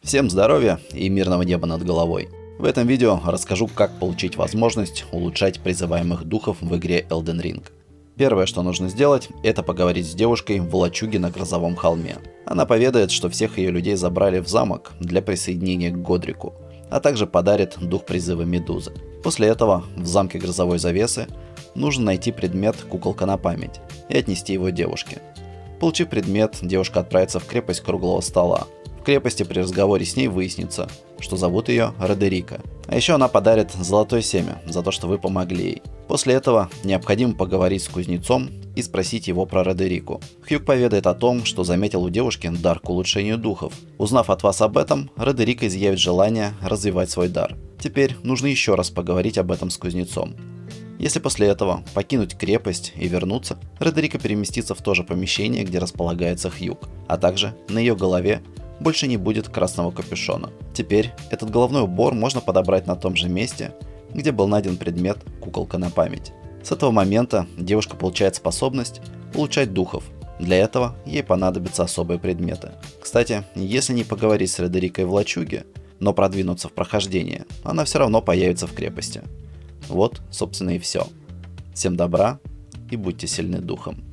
Всем здоровья и мирного неба над головой. В этом видео расскажу, как получить возможность улучшать призываемых духов в игре Elden Ring. Первое, что нужно сделать, это поговорить с девушкой в лачуге на Грозовом холме. Она поведает, что всех ее людей забрали в замок для присоединения к Годрику, а также подарит дух призыва Медузы. После этого в замке Грозовой Завесы нужно найти предмет «Куколка на память» и отнести его девушке. Получив предмет, девушка отправится в крепость Круглого Стола. В крепости при разговоре с ней выяснится, что зовут ее Родерика. А еще она подарит золотое семя за то, что вы помогли ей. После этого необходимо поговорить с кузнецом и спросить его про Родерику. Хьюг поведает о том, что заметил у девушки дар к улучшению духов. Узнав от вас об этом, Родерика изъявит желание развивать свой дар. Теперь нужно еще раз поговорить об этом с кузнецом. Если после этого покинуть крепость и вернуться, Родерика переместится в то же помещение, где располагается Хьюг, а также на ее голове больше не будет красного капюшона. Теперь этот головной убор можно подобрать на том же месте, где был найден предмет «Куколка на память». С этого момента девушка получает способность улучшать духов. Для этого ей понадобятся особые предметы. Кстати, если не поговорить с Родерикой в лачуге, но продвинуться в прохождение, она все равно появится в крепости. Вот, собственно, и все. Всем добра и будьте сильны духом.